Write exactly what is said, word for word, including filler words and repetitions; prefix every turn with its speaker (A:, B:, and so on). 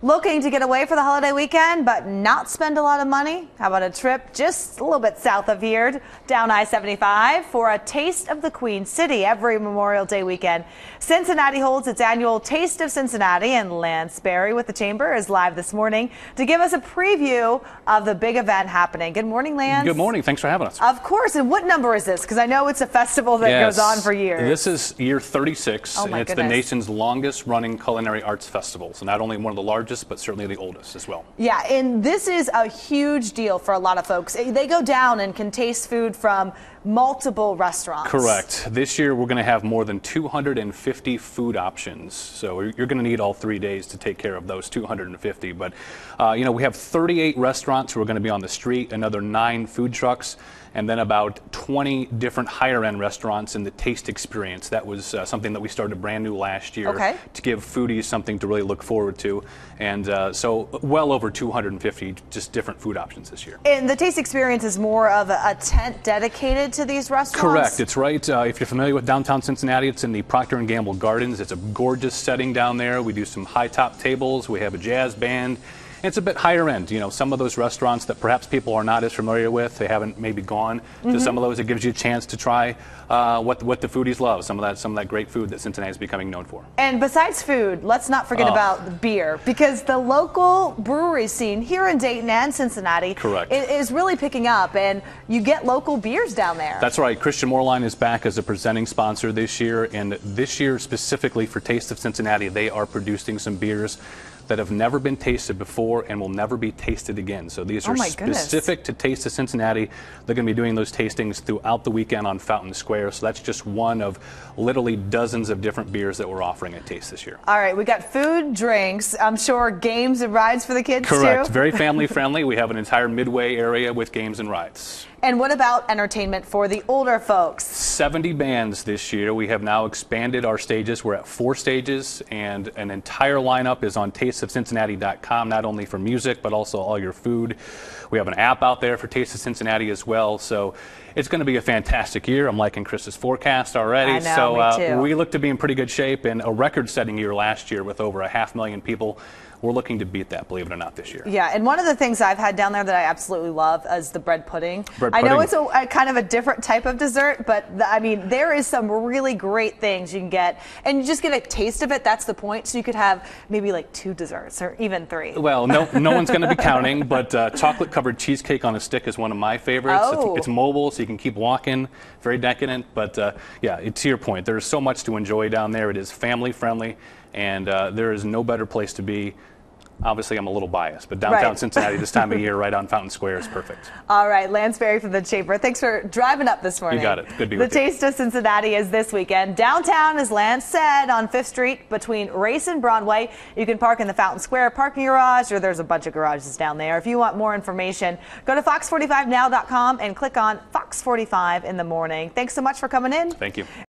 A: Looking to get away for the holiday weekend, but not spend a lot of money? How about a trip just a little bit south of here, down I seventy-five, for a taste of the Queen City every Memorial Day weekend? Cincinnati holds its annual Taste of Cincinnati, and Lance Berry with the Chamber is live this morning to give us a preview of the big event happening. Good morning, Lance.
B: Good morning. Thanks for having us.
A: Of course. And what number is this? Because I know it's a festival that
B: yes.
A: goes on for years.
B: This is year thirty-six,
A: oh
B: and it's
A: goodness.
B: the nation's longest running culinary arts festival. So not only one of the largest, but certainly the oldest as well.
A: Yeah, and this is a huge deal for a lot of folks. They go down and can taste food from multiple restaurants.
B: Correct. This year we're going to have more than two hundred fifty food options. So you're going to need all three days to take care of those two hundred fifty. But, uh, you know, we have thirty-eight restaurants who are going to be on the street, another nine food trucks, and then about twenty different higher-end restaurants in the taste experience. That was uh, something that we started brand new last year
A: okay.
B: to give foodies something to really look forward to. And uh, so well over two hundred fifty just different food options this year.
A: And the taste experience is more of a, a tent dedicated to these restaurants?
B: Correct. It's right. Uh, if you're familiar with downtown Cincinnati, it's in the Procter and Gamble Gardens. It's a gorgeous setting down there. We do some high-top tables. We have a jazz band. It's a bit higher end, you know, some of those restaurants that perhaps people are not as familiar with, they haven't maybe gone mm-hmm. to some of those. It gives you a chance to try uh, what what the foodies love, some of that some of that great food that Cincinnati is becoming known for.
A: And besides food, let's not forget
B: oh.
A: about the beer, because the local brewery scene here in Dayton and Cincinnati
B: Correct.
A: is really picking up, and you get local beers down there.
B: That's right. Christian Moerlein is back as a presenting sponsor this year, and this year specifically for Taste of Cincinnati, they are producing some beers that have never been tasted before and will never be tasted again. So these are
A: oh
B: specific to Taste of Cincinnati. They're going to be doing those tastings throughout the weekend on Fountain Square. So that's just one of literally dozens of different beers that we're offering at Taste this year.
A: All right, we got food, drinks, I'm sure games and rides for the kids
B: Correct.
A: too.
B: Correct. Very family friendly. We have an entire midway area with games and rides.
A: And what about entertainment for the older folks?
B: seventy bands this year. We have now expanded our stages. We're at four stages, and an entire lineup is on taste of cincinnati dot com, not only for music, but also all your food. We have an app out there for Taste of Cincinnati as well. So it's going to be a fantastic year. I'm liking Chris's forecast already.
A: I know,
B: so
A: me
B: uh,
A: too.
B: we look to be in pretty good shape, and a record-setting year last year with over a half million people. We're looking to beat that, believe it or not, this year.
A: Yeah, and one of the things I've had down there that I absolutely love is the bread pudding.
B: Bread
A: I
B: pudding.
A: know it's a, a kind of a different type of dessert, but the, I mean, there is some really great things you can get, and you just get a taste of it. That's the point. So you could have maybe like two desserts or even three.
B: Well, no, no one's going to be counting, but uh, chocolate-covered cheesecake on a stick is one of my favorites.
A: Oh.
B: It's, it's mobile, so you can keep walking. Very decadent, but uh, yeah, to your point, there's so much to enjoy down there. It is family-friendly, and uh, there is no better place to be. Obviously, I'm a little biased, but downtown
A: right.
B: Cincinnati this time of year, right on Fountain Square, is perfect.
A: All right, Lance Berry from the Chamber. Thanks for driving up this morning.
B: You got it. Good to be
A: The
B: with you.
A: Taste of Cincinnati is this weekend. Downtown, as Lance said, on Fifth Street between Race and Broadway. You can park in the Fountain Square parking garage, or there's a bunch of garages down there. If you want more information, go to fox forty-five now dot com and click on Fox forty-five in the morning. Thanks so much for coming in.
B: Thank you.